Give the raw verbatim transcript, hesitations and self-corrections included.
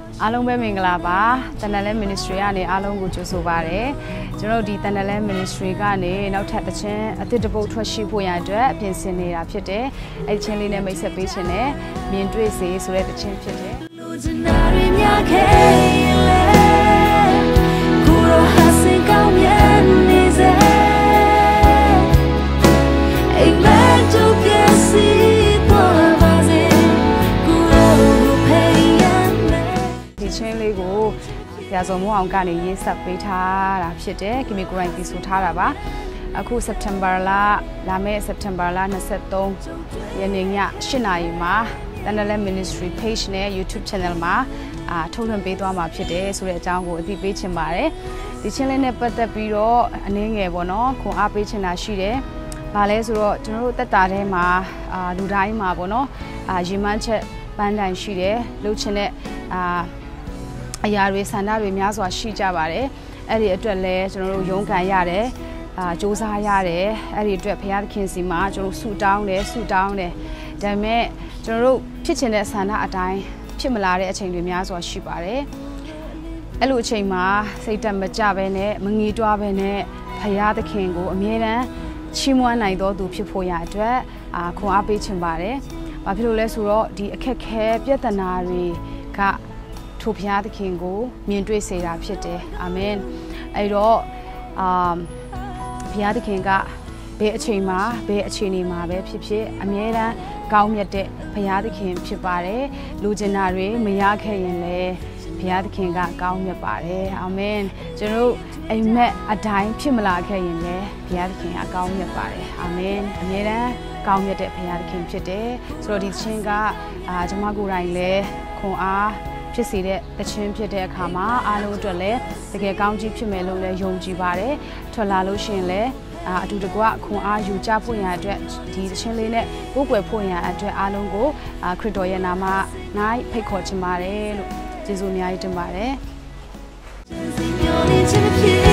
အားလုံးပဲမင်္ဂလာပါတန်တလဲ Ministry ကနေအားလုံးကိုကြိုဆိုပါရစေကျွန်တော်ဒီတန်တလဲ Ministry ကနေနောက်ထပ်တစ်ချင်းအသစ်တစ်ပုတ်ထွက်ရှိဖို့ရအတွက်အပြင်ဆင်နေတာဖြစ်တယ်အဲ့ဒီချင်းလေးနဲ့မိတ်ဆက်ပေးခြင်းနဲ့မြင်တွေ့စေဆိုတဲ့တစ်ချင်းဖြစ်တယ်လူကျင်နာတွေများခဲ့လေကိုရောဟာစင်ကောင်းမြတ်နေစေအိမ်မက်တို့ကစီပေါ်ပါစေကိုရောဖေးရမယ်ဒီချင်းလေးကိုရာဇော်မိုးအောင်ကနေရေးဆက်ပေးထားတာဖြစ်တယ်ကီမီကိုရိုင်းတီဆိုထားတာပါအခု September လလာမယ့် September လ23ရက်နေ့ည၈နာရီမှာတန်တလဲ Ministry page နဲ့ YouTube channel မှာအာထုတ်လွှင့်ပေးသွားမှာဖြစ်တယ်ဆိုတဲ့အကြောင်းကိုအသိပေးချင်ပါတယ်ဒီချင်းလေးနဲ့ပတ်သက်ပြီးတော့အနည်းငယ်ပေါ့နော်ခွန်အားပေးချင်တာရှိတယ်ဘာလဲဆိုတော့ကျွန်တော်တို့တက်တာထဲမှာအာလူတိုင်းမှာပေါ့နော်အာရင်မှန်းချက်ပန်းတိုင်ရှိတယ်လှုပ်ချင်တဲ့အာအရာတွေဆန္ဒတွေများစွာရှိကြပါတယ်အဲ့ဒီအတွက်လဲကျွန်တော်တို့ရုန်းကန်ရတယ်အာစူးစမ်းရတယ်အဲ့ဒီအတွက်ဘုရားသခင်စီမှာကျွန်တော်ဆုတောင်းတယ်ဆုတောင်းတယ်ဒါပေမဲ့ကျွန်တော်တို့ဖြစ်ချင်တဲ့ဆန္ဒအတိုင်းဖြစ်မလာတဲ့အချိန်တွေများစွာရှိပါတယ်အဲ့လိုအချိန်မှာစိတ်တက်မကြဘဲနဲ့မငြီးတွားဘဲနဲ့ဘုရားသခင်ကိုအမြဲတမ်းချီးမွမ်းနိုင်တော်သူဖြစ်ဖို့ရအတွက်အာခွန်အားပေးချင်ပါတယ်ဘာဖြစ်လို့လဲဆိုတော့ဒီအခက်ခဲပြဿနာတွေကထိုဘုရားသခင်ကိုမြင်တွေ့စေတာဖြစ်တယ်အာမင်အဲ့တော့အာဘုရားသခင်ကဘယ်အချိန်မှာဘယ်အခြေအနေမှာပဲဖြစ်ဖြစ်အမြဲတမ်းကောင်းမြတ်တဲ့ဘုရားသခင်ဖြစ်ပါတယ်လူကျင်တာတွေမရခဲ့ရင်လည်းဘုရားသခင်ကကောင်းမြတ်ပါတယ်အာမင်ကျွန်တော်အိမ်မက်အတိုင်းဖြစ်မလာခဲ့ရင်လည်းဘုရားသခင်ကကောင်းမြတ်ပါတယ်အာမင်အမြဲတမ်းကောင်းမြတ်တဲ့ဘုရားသခင်ဖြစ်တယ်ဆိုတော့ဒီချင်းကအာကျွန်မကိုယ်တိုင်လည်းခွန်အားဖြစ်စေတဲ့တခြင်းဖြစ်တဲ့အခါမှာအားလုံးအတွက်လည်းတကယ်ကောင်းကြီးဖြစ်မယ်လို့လည်းယုံကြည်ပါတယ်ထွက်လာလို့ရှိရင်လည်းအတူတကွခွန်အားယူကြဖို့ရန်အတွက်ဒီတခြင်းလေးနဲ့ကိုယ်ွယ်ဖို့ရန်အတွက်အားလုံးကိုခရစ်တော်ရဲ့နာမ၌ဖိတ်ခေါ်ချင်ပါတယ်လို့ကျေးဇူးအများကြီးတင်ပါတယ်